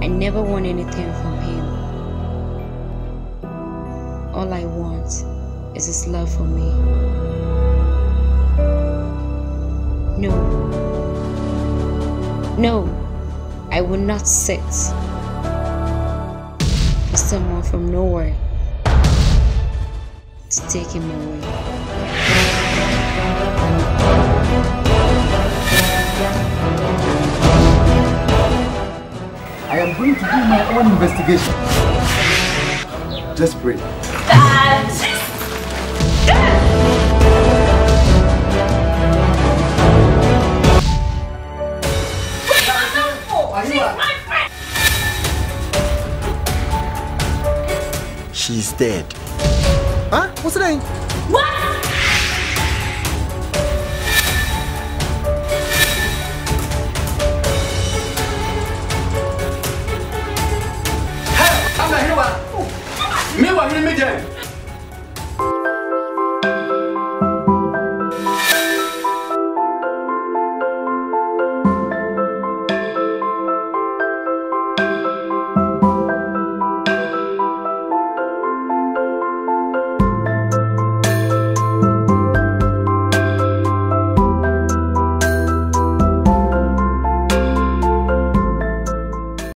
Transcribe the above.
I never want anything from him. All I want is his love for me. No, I will not sit for someone from nowhere to take him away. I am going to do my own investigation. Just pray. Dad! She's dead. Huh? What's her name? What? Hey, I'm not here. Me, what?